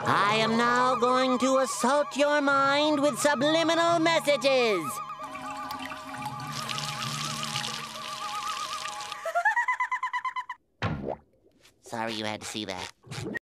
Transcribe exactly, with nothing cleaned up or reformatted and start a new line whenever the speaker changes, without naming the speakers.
I am now going to assault your mind with subliminal messages. Sorry you had to see that.